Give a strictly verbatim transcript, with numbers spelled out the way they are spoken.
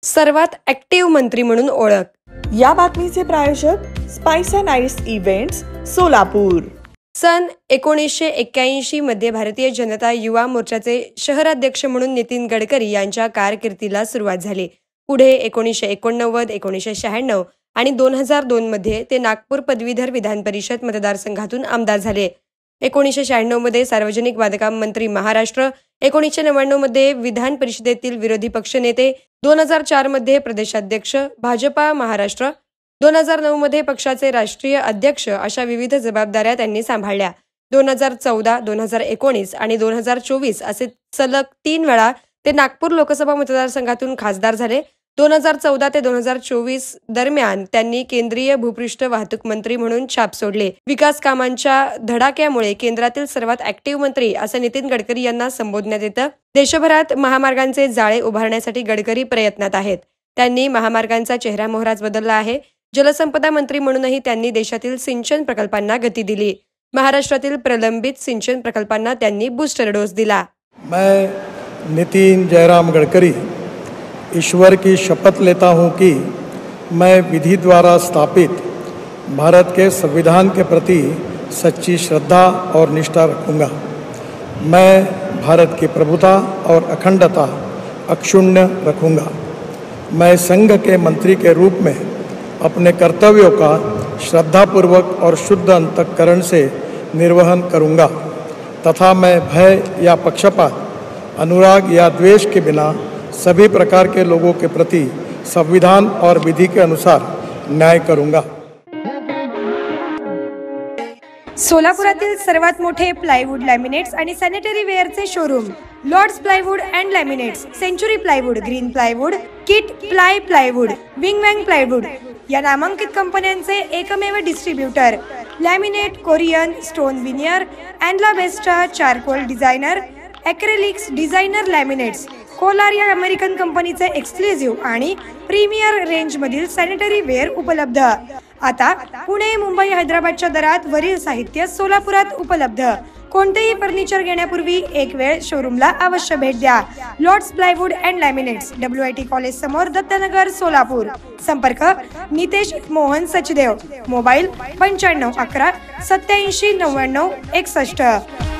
सर्वात ऍक्टिव्ह मंत्री म्हणून ओळख. या बातमीचे प्रायोजक spice and ice events Solapur. सन एकोणीसशे एक्क्याऐंशी मध्ये भारतीय जनता युवा मोर्चाचे शहराध्यक्ष म्हणून नितीन गडकरी यांच्या कारकिर्दीला सुरुवात झाली. पुढे एकोणीसशे एकोणनव्वद, एकोणीसशे शहाण्णव आणि दोन हजार दोन मध्ये ते नागपूर पदवीधर विधान परिषद मतदारसंघातून आमदार झाले. एकोणीसशे शहाण्णव मध्ये सार्वजनिक बांधकाम मंत्री महाराष्ट्र, एकोणीसशे नव्याण्णव मध्ये विधान परिषदेतील विरोधी पक्षनेते, दोन हजार चार मध्ये प्रदेशाध्यक्ष भाजपा महाराष्ट्र, दोन हजार नऊ मध्ये पक्षाचे राष्ट्रीय अध्यक्ष अशा विविध जबाबदाऱ्या त्यांनी सांभाळल्या. दोन हजार चौदा, दोन हजार एकोणीस आणि दोन हजार चोवीस असे सलग तीन वेळा ते नागपूर लोकसभा मतदारसंघातून खासदार झाले. दोन हजार चौदा ते दोन हजार चोवीस दरम्यान त्यांनी केंद्रीय भूपृष्ठ वाहतूक मंत्री म्हणून छाप सोडले. विकास कामांच्या धडाक्यामुळे केंद्रातील सर्वात ऍक्टिव्ह मंत्री असं नितीन गडकरी यांना संबोधण्यात येतं. देशभरात महामार्गांचे जाळे उभारण्यासाठी गडकरी प्रयत्नात आहेत. त्यांनी महामार्गांचा चेहरामोहराच बदलला आहे. जलसंपदा मंत्री म्हणूनही त्यांनी देशातील सिंचन प्रकल्पांना गती दिली. महाराष्ट्रातील प्रलंबित सिंचन प्रकल्पांना त्यांनी बूस्टर डोस दिला. मैं नितिन जयराम गडकरी ईश्वर की शपथ लेता हूँ कि मैं विधि द्वारा स्थापित भारत के संविधान के प्रति सच्ची श्रद्धा और निष्ठा रखूँगा. मैं भारत की प्रभुता और अखंडता अक्षुण्ण रखूँगा. मैं संघ के मंत्री के रूप में अपने कर्तव्यों का श्रद्धापूर्वक और शुद्ध अंतःकरण से निर्वहन करूँगा तथा मैं भय या पक्षपात, अनुराग या द्वेष के बिना सभी प्रकार के लोगों के प्रति संविधान और विधि के अनुसार न्याय करूँगा. सोलापुरातील सर्वात मोठे प्लायवूड, लॅमिनेट्स आणि सॅनिटरी वेअरचे showroom Lords plywood and laminates, Century plywood, Green plywood, Kit ply plywood, Wing Wang plywood या नामांकित कंपन्यांचे एकमेव distributor. Laminate, Corian, stone veneer, अँडला बेस्टा, charcoal designer, acrylics designer laminates, कोलार या अमेरिकन कंपनीचे एक्सक्लुझिव्ह आणि प्रीमियर रेंजमधील सॅनिटरी वेअर उपलब्ध. आता पुणे, मुंबई, हैदराबादच्या दरात वरील साहित्य सोलापुरात उपलब्ध. कोणतेही फर्निचर घेण्यापूर्वी एक वेळ शोरूमला अवश्य भेट द्या. Lords plywood and laminates, W I T college समोर, दत्तनगर, सोलापूर. संपर्क नितेश मोहन सचदेव. मोबाईल पंच्याण्णव अकरा सत्याऐंशी नव्याण्णव एकसष्ट.